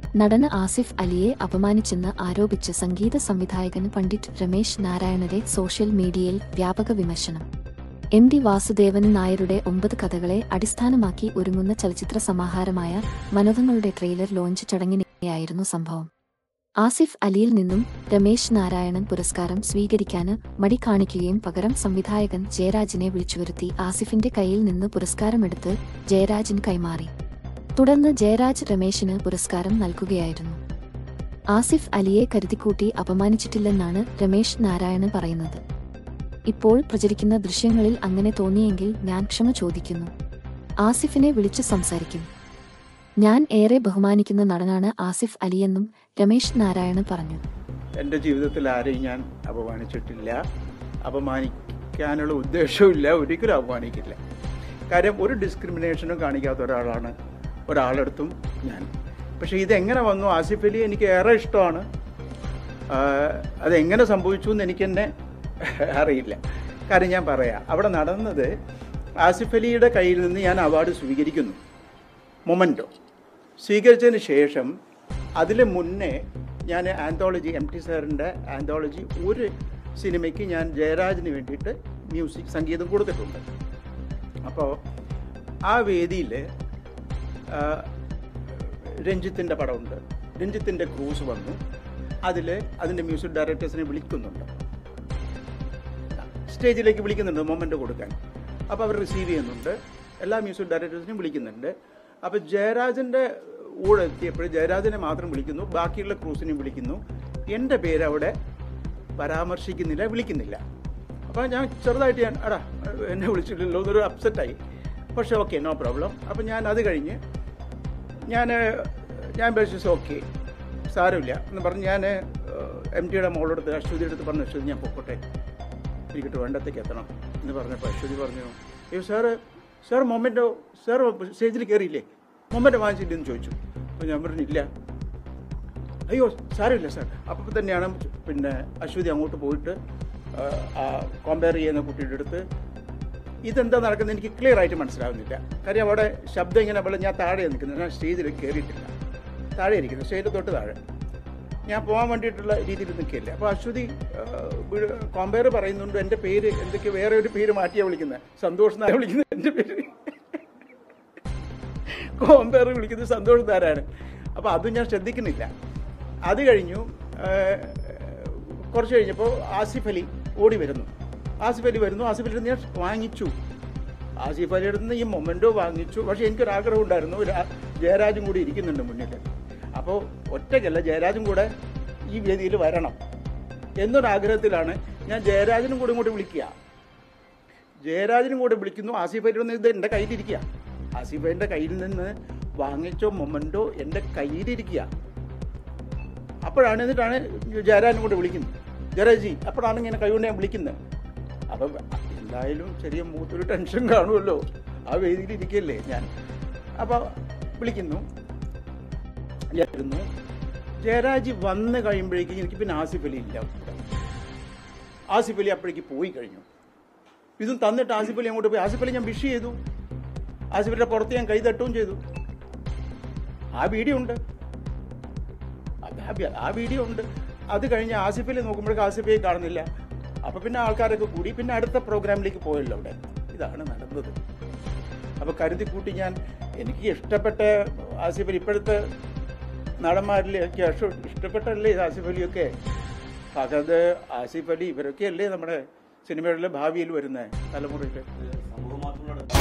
നടന് ആസിഫ് അലിയെ അപമാനിച്ചെന്ന് ആരോപിച്ച് സംഗീത സംവിധായകൻ പണ്ഡിറ്റ് രമേശ് നാരായണന്റെ സോഷ്യൽ മീഡിയയിൽ വ്യാപക വിമർശനം. എം.ടി. വാസുദേവൻ നായരുടെ 9 കഥകളെ അടിസ്ഥാനമാക്കി ഒരുങ്ങുന്ന ചലച്ചിത്ര സമാഹാരമായ മനോധങ്ങളുടെ ട്രെയിലർ ലോഞ്ച് ചടങ്ങിനിടെയായിരുന്നു സംഭവം. ആസിഫ് അലിയിൽ നിന്നും രമേശ് നാരായണൻ പുരസ്കാരം സ്വീകരിക്കാന് മടി കാണിക്കുകയും പകരം സംവിധായകൻ ജയരാജിനെ വിളിച്ചുവരുത്തി ആസിഫിന്റെ കയ്യിൽ നിന്ന് പുരസ്കാരമെടുത്ത് ജയരാജിന് കൈമാറി. തുടർന്ന് ജയരാജ് രമേശിന് പുരസ്കാരം നൽകുകയായിരുന്നു. ആസിഫ് അലിയെ കരുതിക്കൂട്ടി അപമാനിച്ചിട്ടില്ലെന്നാണ് രമേശ് നാരായണൻ പറയുന്നത്. ഇപ്പോൾ പ്രചരിക്കുന്ന ദൃശ്യങ്ങളിൽ അങ്ങനെ തോന്നിയെങ്കിൽ ഞാൻ ക്ഷമ ചോദിക്കുന്നു. ആസിഫിനെ വിളിച്ച് സംസാരിക്കും. ഞാൻ ഏറെ ബഹുമാനിക്കുന്ന നടനാണ് ആസിഫ് അലിയെന്നും രമേശ് നാരായണൻ പറഞ്ഞു. എൻ്റെ ജീവിതത്തിൽ ആരെയും ഞാൻ അപമാനിച്ചിട്ടില്ല, അപമാനിക്കാനുള്ള ഉദ്ദേശവുമില്ല, ഒരിക്കലും അപമാനിക്കില്ല. കാര്യം ഒരു ഡിസ്ക്രിമിനേഷനും കാണിക്കാത്ത ഒരാളാണ് ഒരാളെടുത്തും ഞാൻ. പക്ഷേ ഇതെങ്ങനെ വന്നു? ആസിഫ് അലി എനിക്ക് ഏറെ ഇഷ്ടമാണ്. അതെങ്ങനെ സംഭവിച്ചു എന്ന് എനിക്ക് തന്നെ അറിയില്ല. കാര്യം ഞാൻ പറയാം, അവിടെ നടന്നത് ആസിഫ് അലിയുടെ കയ്യിൽ നിന്ന് ഞാൻ അവാർഡ് സ്വീകരിക്കുന്നു. മൊമെൻറ്റോ സ്വീകരിച്ചതിന് ശേഷം അതിന് മുന്നേ ഞാൻ ആന്തോളജി, എം.ടി. സാറിൻ്റെ ആന്തോളജി ഒരു സിനിമയ്ക്ക് ഞാൻ ജയരാജിന് വേണ്ടിയിട്ട് സംഗീതം കൊടുത്തിട്ടുണ്ട്. അപ്പോൾ ആ വേദിയിൽ രഞ്ജിത്തിൻ്റെ പടമുണ്ട്. രഞ്ജിത്തിൻ്റെ ക്രൂസ് വന്നു. അതിൻ്റെ മ്യൂസിക് ഡയറക്ടേഴ്സിനെ വിളിക്കുന്നുണ്ട്, സ്റ്റേജിലേക്ക് വിളിക്കുന്നുണ്ട് മൊമെൻ്റ് കൊടുക്കാൻ. അപ്പോൾ അവർ റിസീവ് ചെയ്യുന്നുണ്ട്. എല്ലാ മ്യൂസിക് ഡയറക്ടേഴ്സിനെയും വിളിക്കുന്നുണ്ട്. അപ്പോൾ ജയരാജൻ്റെ കൂടെ എത്തിയപ്പോൾ ജയരാജനെ മാത്രം വിളിക്കുന്നു, ബാക്കിയുള്ള ക്രൂസിനെയും വിളിക്കുന്നു. എൻ്റെ പേര് അവിടെ പരാമർശിക്കുന്നില്ല, വിളിക്കുന്നില്ല. അപ്പോൾ ഞാൻ ചെറുതായിട്ട് എന്നെ വിളിച്ചിട്ടില്ലല്ലോ എന്നൊരു അപ്സെറ്റായി. പക്ഷേ ഓക്കെ, നോ പ്രോബ്ലം. അപ്പോൾ ഞാൻ അത് കഴിഞ്ഞ് ഞാൻ വിശ്വസിച്ച് ഓക്കെ സാരമില്ല എന്ന് പറഞ്ഞ് ഞാൻ എം.ടിയുടെ മോളെടുത്ത് അശ്വതിയുടെ അടുത്ത് പറഞ്ഞു, അശ്വതി ഞാൻ പൊക്കോട്ടെ, എനിക്കിട്ട് വേണ്ടത്തേക്ക് എത്തണം എന്ന് പറഞ്ഞപ്പോൾ അശ്വതി പറഞ്ഞു, അയ്യോ സാർ മൊമെൻറ്റോ സാർ സ്റ്റേജിൽ കയറിയില്ലേ, മൊമെൻറ്റോ വാങ്ങിച്ചില്ലെന്ന് ചോദിച്ചു. അപ്പോൾ ഞാൻ പറഞ്ഞില്ല. അയ്യോ സാരമില്ല സാർ. അപ്പോൾ തന്നെയാണ് പിന്നെ അശ്വതി അങ്ങോട്ട് പോയിട്ട് കമ്പയർ ചെയ്യുന്ന കുട്ടിയുടെ അടുത്ത് ഇതെന്താ നടക്കുന്നത് എനിക്ക് ക്ലിയർ ആയിട്ട് മനസ്സിലാവുന്നില്ല. കാര്യം അവിടെ ശബ്ദം ഇങ്ങനെ പോലെ ഞാൻ താഴെ നിൽക്കുന്നത്, ഞാൻ സ്റ്റേജിൽ കയറിയിട്ടില്ല, താഴെ ഇരിക്കുന്നത്, സ്റ്റേജിൽ തൊട്ട് താഴെ ഞാൻ പോകാൻ വേണ്ടിയിട്ടുള്ള രീതിയിൽ നിൽക്കില്ല. അപ്പോൾ അശ്വതി കോമ്പയർ പറയുന്നുണ്ട്, എൻ്റെ പേര് എന്തൊക്കെ വേറെ ഒരു പേര് മാറ്റിയാണ് വിളിക്കുന്നത്, സന്തോഷ് നാരായണ വിളിക്കുന്നത്, എൻ്റെ പേര് കോമ്പയർ വിളിക്കുന്നത് സന്തോഷ് നാരായണൻ. അപ്പോൾ അതും ഞാൻ ശ്രദ്ധിക്കുന്നില്ല. അത് കഴിഞ്ഞു. കുറച്ച് കഴിഞ്ഞപ്പോൾ ആസിഫ് അലി ഓടി വരുന്നു. ആസിഫ് അലി ഞാൻ വാങ്ങിച്ചു. ആസിഫ് അലിയുടെ നിന്ന് ഈ മൊമെൻറ്റോ വാങ്ങിച്ചു. പക്ഷേ എനിക്കൊരാഗ്രഹം ഉണ്ടായിരുന്നു, ജയരാജും കൂടി ഇരിക്കുന്നുണ്ട് മുന്നിൽ. അപ്പോൾ ഒറ്റയ്ക്കല്ല, ജയരാജും കൂടെ ഈ വേദിയിൽ വരണം എന്നൊരാഗ്രഹത്തിലാണ് ഞാൻ ജയരാജനും കൂടെ ഇങ്ങോട്ട് വിളിക്കുക. ജയരാജനും കൂടെ വിളിക്കുന്നു. ആസിഫ് അലിയുടെ നിന്ന് ഇത് എൻ്റെ കയ്യിലിരിക്കുക. ആസിഫ് അലിൻ്റെ കയ്യിൽ നിന്ന് വാങ്ങിച്ചോ മൊമെൻറ്റോ എൻ്റെ കയ്യിലിരിക്കുക. എന്നിട്ടാണ് ജയരാജനും കൂടെ വിളിക്കുന്നത്, ജയരാജി. അപ്പോഴാണ് ഇങ്ങനെ കൈകൊണ്ട് ഞാൻ വിളിക്കുന്നത്. അപ്പം എന്തായാലും ചെറിയ മൂത്തൊരു ടെൻഷൻ കാണുമല്ലോ, ആ വേദിയിൽ ഇരിക്കുകയല്ലേ ഞാൻ. അപ്പോൾ വിളിക്കുന്നു. ജയരാജ് വന്ന് കഴിയുമ്പോഴേക്കും എനിക്ക് പിന്നെ ആസിഫ് അലി ഇല്ല. ആസിഫ് അലി അപ്പോഴേക്ക് പോയി കഴിഞ്ഞു. ഇതും തന്നിട്ട് ആസിഫ് അലി അങ്ങോട്ട് പോയി. ആസിഫ് അലി ഞാൻ വിഷ് ചെയ്തു. ആസിഫ് അലിയുടെ പുറത്ത് ഞാൻ കൈ തട്ടുകയും ചെയ്തു. ആ വീഡിയോ ഉണ്ട്. അത് കഴിഞ്ഞ് ആസിഫ് അലി നോക്കുമ്പോഴേക്കും ആസിഫ് അലി കാണുന്നില്ല. അപ്പോൾ പിന്നെ ആൾക്കാരൊക്കെ കൂടി പിന്നെ അടുത്ത പ്രോഗ്രാമിലേക്ക് പോയല്ലോ അവിടെ. ഇതാണ് നടന്നത്. അപ്പോൾ കരുതി കൂട്ടി എനിക്ക് ഇഷ്ടപ്പെട്ട ആസിഫ് അലി, ഇപ്പോഴത്തെ നടന്മാരിൽ എനിക്ക് ഇഷ്ടപ്പെട്ടല്ലേ ആസിഫ് അലിയൊക്കെ. ഫഹദ്, ആസിഫ് അലി, ഇവരൊക്കെ അല്ലേ നമ്മുടെ സിനിമകളിലെ ഭാവിയിൽ വരുന്ന തലമുറയിൽ.